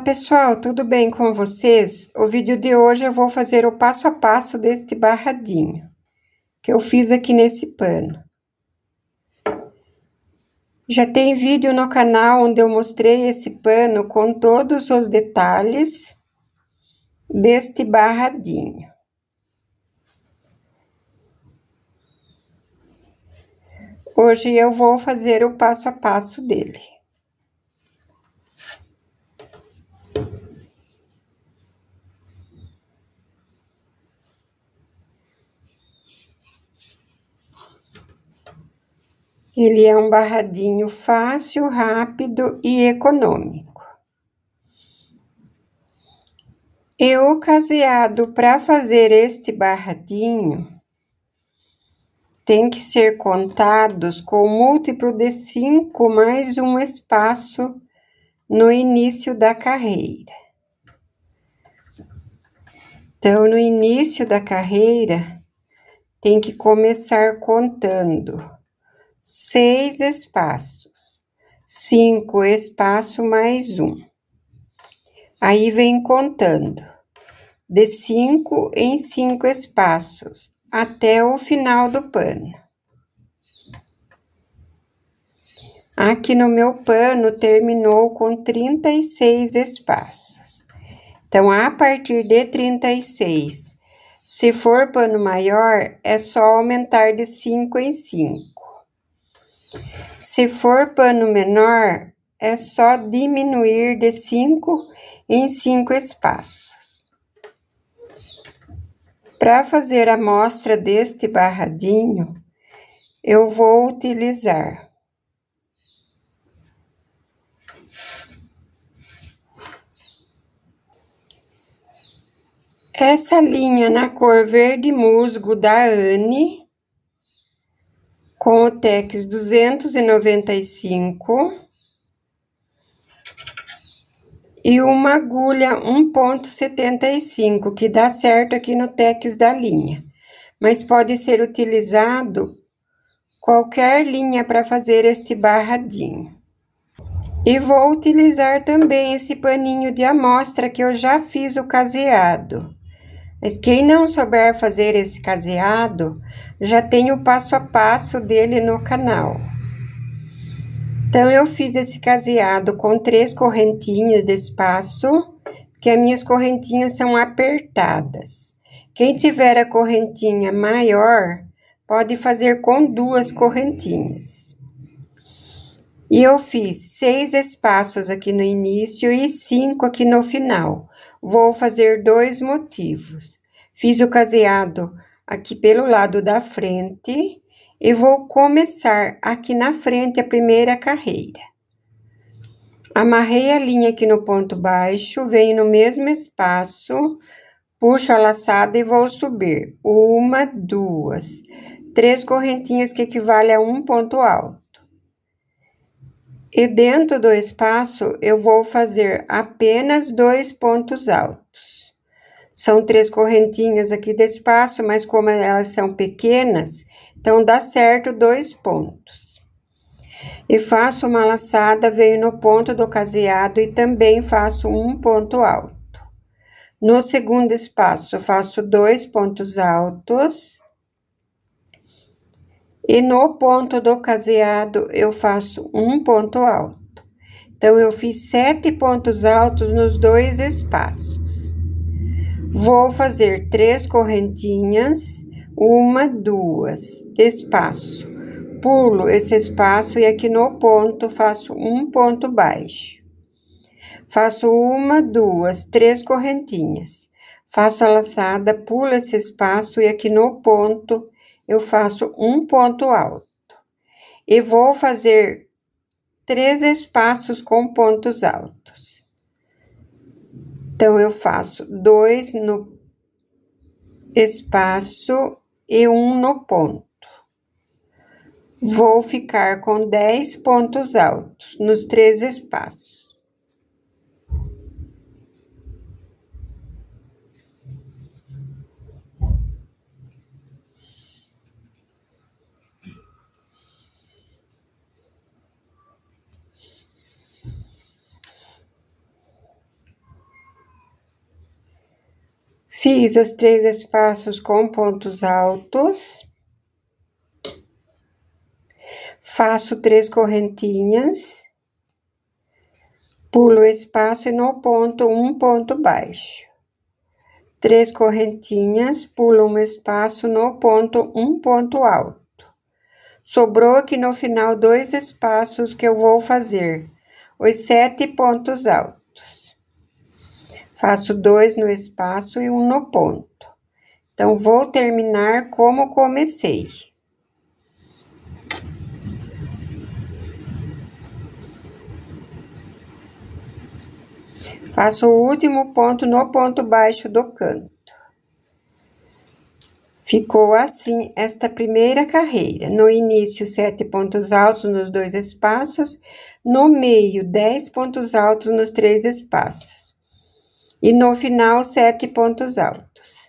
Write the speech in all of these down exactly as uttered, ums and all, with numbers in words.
pessoal, tudo bem com vocês? O vídeo de hoje eu vou fazer o passo a passo deste barradinho que eu fiz aqui nesse pano. Já tem vídeo no canal onde eu mostrei esse pano com todos os detalhes deste barradinho. Hoje eu vou fazer o passo a passo dele. Ele é um barradinho fácil, rápido e econômico. E o caseado para fazer este barradinho tem que ser contados com múltiplo de cinco mais um espaço no início da carreira. Então, no início da carreira, tem que começar contando seis espaços, cinco espaços mais um. Aí vem contando de cinco em cinco espaços até o final do pano. Aqui no meu pano terminou com trinta e seis espaços. Então, a partir de trinta e seis, se for pano maior, é só aumentar de cinco em cinco. Se for pano menor, é só diminuir de cinco em cinco espaços. Para fazer a amostra deste barradinho, eu vou utilizar essa linha na cor verde musgo da Anne, com o Tex duzentos e noventa e cinco e uma agulha um ponto setenta e cinco, que dá certo aqui no Tex da linha, mas pode ser utilizado qualquer linha para fazer este barradinho. E vou utilizar também esse paninho de amostra que eu já fiz o caseado. Mas quem não souber fazer esse caseado, já tem o passo a passo dele no canal. Então, eu fiz esse caseado com três correntinhas de espaço, que as minhas correntinhas são apertadas. Quem tiver a correntinha maior, pode fazer com duas correntinhas. E eu fiz seis espaços aqui no início e cinco aqui no final. Vou fazer dois motivos. Fiz o caseado aqui pelo lado da frente e vou começar aqui na frente a primeira carreira. Amarrei a linha aqui no ponto baixo, venho no mesmo espaço, puxo a laçada e vou subir. Uma, duas, três correntinhas que equivale a um ponto alto. E dentro do espaço, eu vou fazer apenas dois pontos altos. São três correntinhas aqui de espaço, mas como elas são pequenas, então dá certo dois pontos. E faço uma laçada, venho no ponto do caseado e também faço um ponto alto. No segundo espaço, faço dois pontos altos. E no ponto do caseado, eu faço um ponto alto. Então, eu fiz sete pontos altos nos dois espaços. Vou fazer três correntinhas, uma, duas, de espaço. Pulo esse espaço e aqui no ponto faço um ponto baixo. Faço uma, duas, três correntinhas. Faço a laçada, pulo esse espaço e aqui no ponto eu faço um ponto alto. E vou fazer três espaços com pontos altos. Então, eu faço dois no espaço e um no ponto. Vou ficar com dez pontos altos nos três espaços. Fiz os três espaços com pontos altos. Faço três correntinhas. Pulo o espaço e no ponto, um ponto baixo. Três correntinhas, pulo um espaço no ponto, um ponto alto. Sobrou aqui no final dois espaços que eu vou fazer, os sete pontos altos. Faço dois no espaço e um no ponto. Então, vou terminar como comecei. Faço o último ponto no ponto baixo do canto. Ficou assim esta primeira carreira. No início, sete pontos altos nos dois espaços. No meio, dez pontos altos nos três espaços. E no final, sete pontos altos.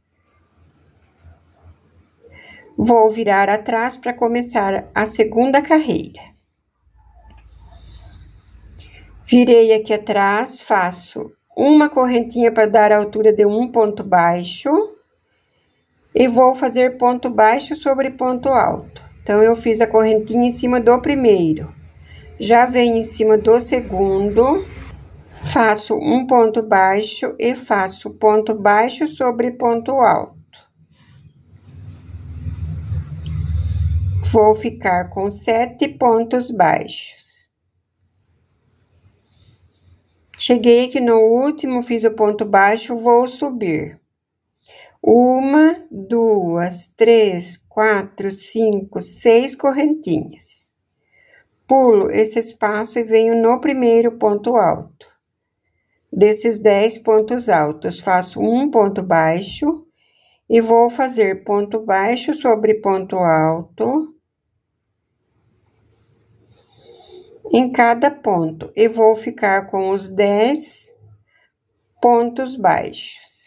Vou virar atrás para começar a segunda carreira. Virei aqui atrás, faço uma correntinha para dar a altura de um ponto baixo. E vou fazer ponto baixo sobre ponto alto. Então, eu fiz a correntinha em cima do primeiro. Já venho em cima do segundo. Faço um ponto baixo e faço ponto baixo sobre ponto alto. Vou ficar com sete pontos baixos. Cheguei aqui no último, fiz o ponto baixo, vou subir. Uma, duas, três, quatro, cinco, seis correntinhas. Pulo esse espaço e venho no primeiro ponto alto. Desses dez pontos altos, faço um ponto baixo e vou fazer ponto baixo sobre ponto alto em cada ponto, e vou ficar com os dez pontos baixos.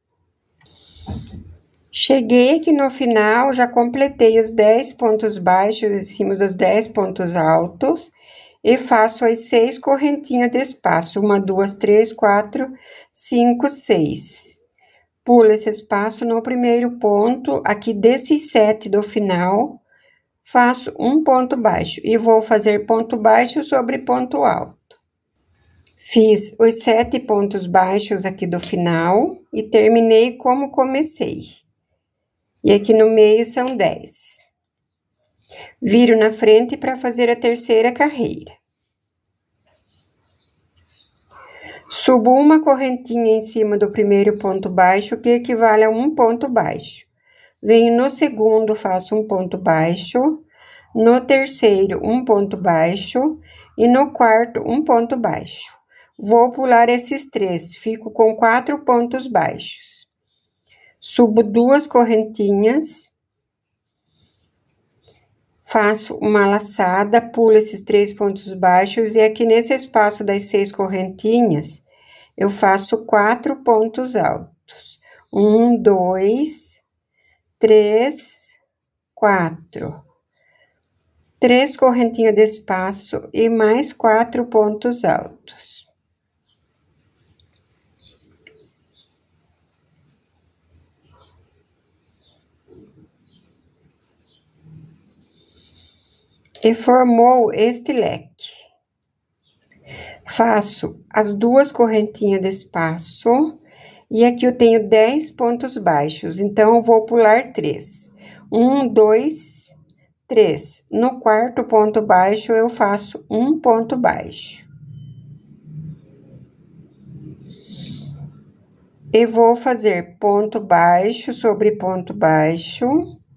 Cheguei aqui no final, já completei os dez pontos baixos em cima dos dez pontos altos, e faço as seis correntinhas de espaço, uma, duas, três, quatro, cinco, seis. Pulo esse espaço no primeiro ponto, aqui desses sete do final, faço um ponto baixo e vou fazer ponto baixo sobre ponto alto. Fiz os sete pontos baixos aqui do final e terminei como comecei. E aqui no meio são dez. Viro na frente para fazer a terceira carreira. Subo uma correntinha em cima do primeiro ponto baixo, que equivale a um ponto baixo. Venho no segundo, faço um ponto baixo, no terceiro, um ponto baixo, e no quarto, um ponto baixo. Vou pular esses três, fico com quatro pontos baixos. Subo duas correntinhas, faço uma laçada, pulo esses três pontos baixos, e aqui nesse espaço das seis correntinhas, eu faço quatro pontos altos. Um, dois, três, quatro. Três correntinhas de espaço e mais quatro pontos altos. E formou este leque. Faço as duas correntinhas de espaço, e aqui eu tenho dez pontos baixos, então eu vou pular três. Um, dois, três. No quarto ponto baixo, eu faço um ponto baixo. E vou fazer ponto baixo sobre ponto baixo.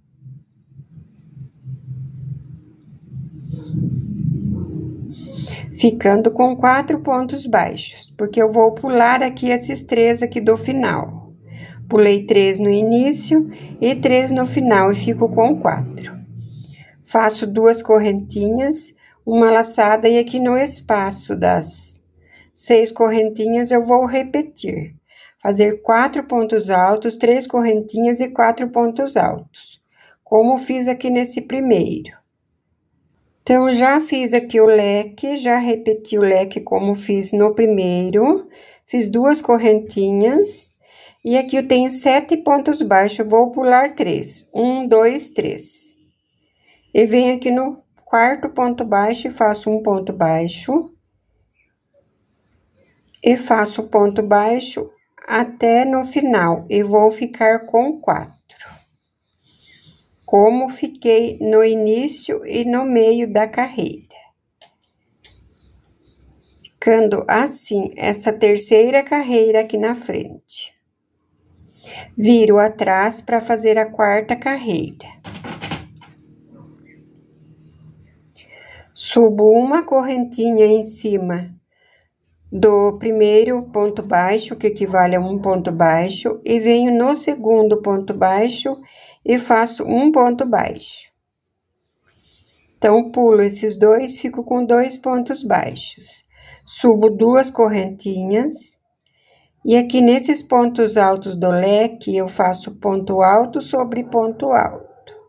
Ficando com quatro pontos baixos, porque eu vou pular aqui esses três aqui do final. Pulei três no início e três no final, e fico com quatro. Faço duas correntinhas, uma laçada, e aqui no espaço das seis correntinhas eu vou repetir. Fazer quatro pontos altos, três correntinhas e quatro pontos altos, como fiz aqui nesse primeiro. Então, já fiz aqui o leque, já repeti o leque como fiz no primeiro, fiz duas correntinhas, E aqui eu tenho sete pontos baixos, vou pular três. Um, dois, três. E venho aqui no quarto ponto baixo e faço um ponto baixo. E faço ponto baixo até no final. E vou ficar com quatro. Como fiquei no início e no meio da carreira. Ficando assim, essa terceira carreira aqui na frente. Viro atrás para fazer a quarta carreira. Subo uma correntinha em cima do primeiro ponto baixo, que equivale a um ponto baixo, e venho no segundo ponto baixo e faço um ponto baixo. Então, pulo esses dois, fico com dois pontos baixos. Subo duas correntinhas, e aqui nesses pontos altos do leque, eu faço ponto alto sobre ponto alto.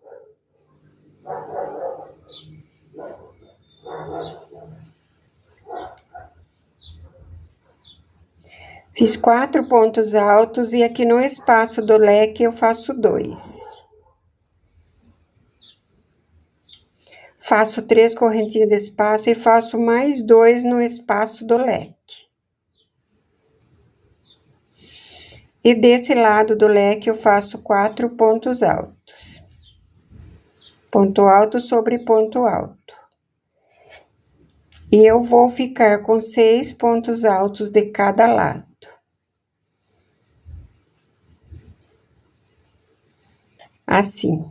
Fiz quatro pontos altos, e aqui no espaço do leque eu faço dois. Faço três correntinhas de espaço e faço mais dois no espaço do leque. E desse lado do leque eu faço quatro pontos altos. Ponto alto sobre ponto alto. E eu vou ficar com seis pontos altos de cada lado. Assim.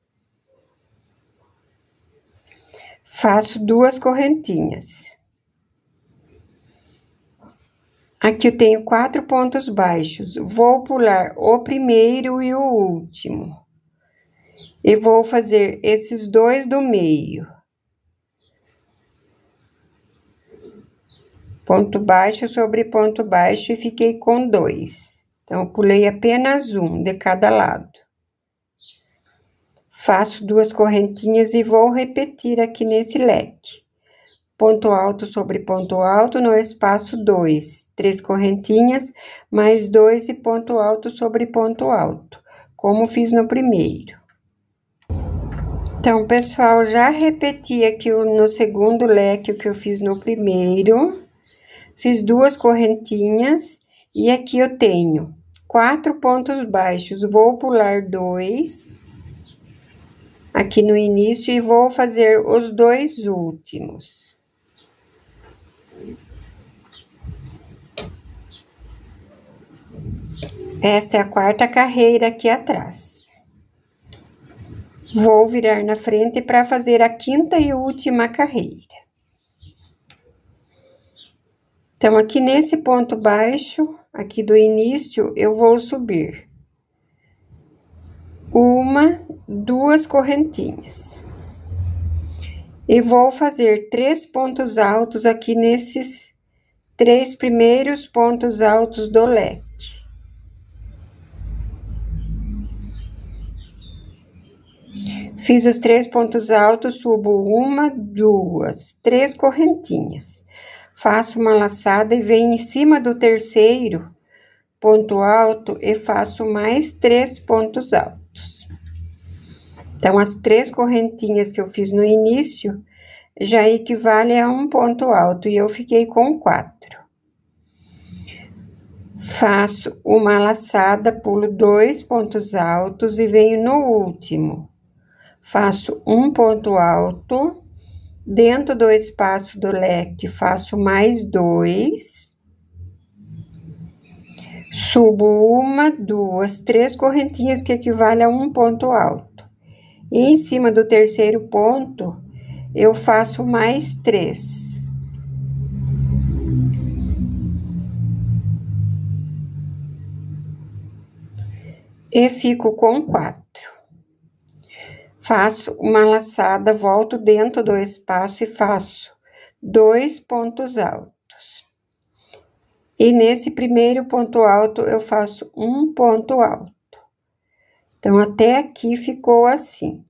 Faço duas correntinhas. Aqui eu tenho quatro pontos baixos. Vou pular o primeiro e o último. E vou fazer esses dois do meio. Ponto baixo sobre ponto baixo e fiquei com dois. Então, pulei apenas um de cada lado. Faço duas correntinhas e vou repetir aqui nesse leque. Ponto alto sobre ponto alto no espaço dois. Três correntinhas, mais dois e ponto alto sobre ponto alto, como fiz no primeiro. Então, pessoal, já repeti aqui no segundo leque o que eu fiz no primeiro. Fiz duas correntinhas e aqui eu tenho quatro pontos baixos. Vou pular dois aqui no início e vou fazer os dois últimos. Esta é a quarta carreira aqui atrás. Vou virar na frente para fazer a quinta e última carreira. Então, aqui nesse ponto baixo, aqui do início, eu vou subir uma, duas correntinhas. E vou fazer três pontos altos aqui nesses três primeiros pontos altos do leque. Fiz os três pontos altos, subo uma, duas, três correntinhas. Faço uma laçada e venho em cima do terceiro ponto alto e faço mais três pontos altos. Então, as três correntinhas que eu fiz no início já equivale a um ponto alto e eu fiquei com quatro. Faço uma laçada, pulo dois pontos altos e venho no último. Faço um ponto alto, dentro do espaço do leque, faço mais dois. Subo uma, duas, três correntinhas que equivale a um ponto alto. E em cima do terceiro ponto, eu faço mais três. E fico com quatro. Faço uma laçada, volto dentro do espaço e faço dois pontos altos. E nesse primeiro ponto alto, eu faço um ponto alto. Então, até aqui ficou assim.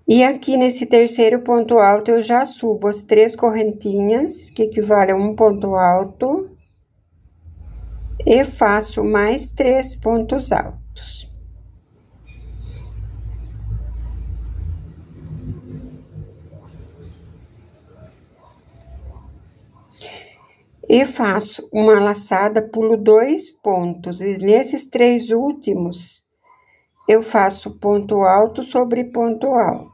E aqui nesse terceiro ponto alto, eu já subo as três correntinhas, que equivale a um ponto alto, e faço mais três pontos altos. E faço uma laçada, pulo dois pontos, e nesses três últimos, eu faço ponto alto sobre ponto alto.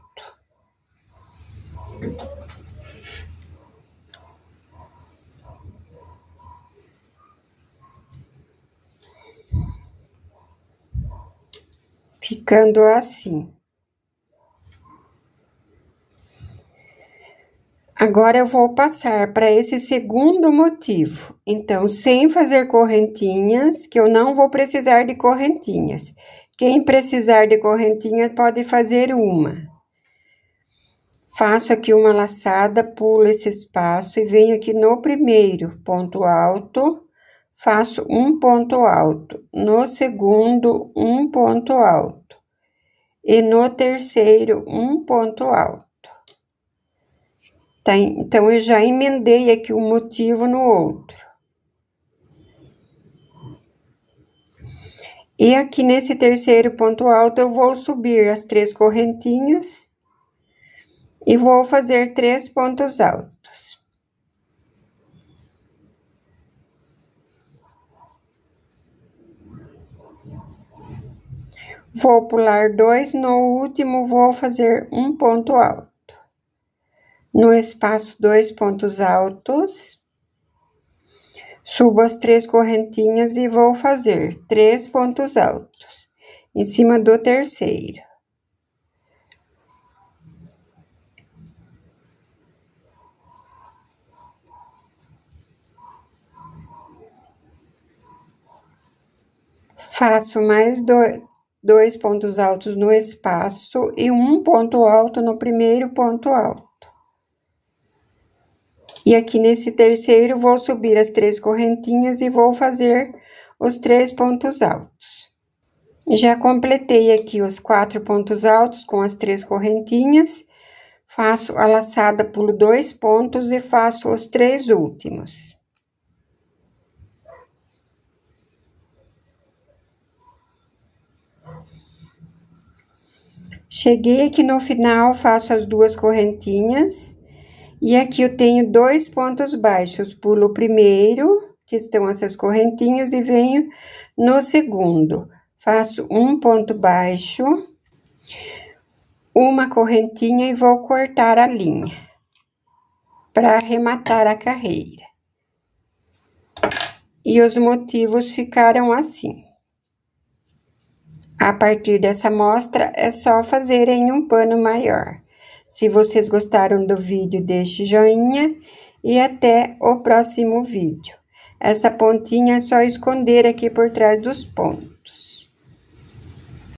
Ficando assim. Agora, eu vou passar para esse segundo motivo. Então, sem fazer correntinhas, que eu não vou precisar de correntinhas. Quem precisar de correntinha pode fazer uma. Faço aqui uma laçada, pulo esse espaço e venho aqui no primeiro ponto alto, faço um ponto alto. No segundo, um ponto alto. E no terceiro, um ponto alto. Tá? Então, eu já emendei aqui um motivo no outro. E aqui nesse terceiro ponto alto, eu vou subir as três correntinhas e vou fazer três pontos altos. Vou pular dois, no último vou fazer um ponto alto. No espaço, dois pontos altos. Subo as três correntinhas e vou fazer três pontos altos em cima do terceiro. Faço mais dois, dois pontos altos no espaço e um ponto alto no primeiro ponto alto. E aqui nesse terceiro, vou subir as três correntinhas e vou fazer os três pontos altos. Já completei aqui os quatro pontos altos com as três correntinhas. Faço a laçada, pulo dois pontos e faço os três últimos. Cheguei aqui no final, faço as duas correntinhas. E aqui eu tenho dois pontos baixos, pulo o primeiro, que estão essas correntinhas, e venho no segundo. Faço um ponto baixo, uma correntinha e vou cortar a linha, para arrematar a carreira. E os motivos ficaram assim. A partir dessa amostra, é só fazer em um pano maior. Se vocês gostaram do vídeo, deixe joinha e até o próximo vídeo. Essa pontinha é só esconder aqui por trás dos pontos.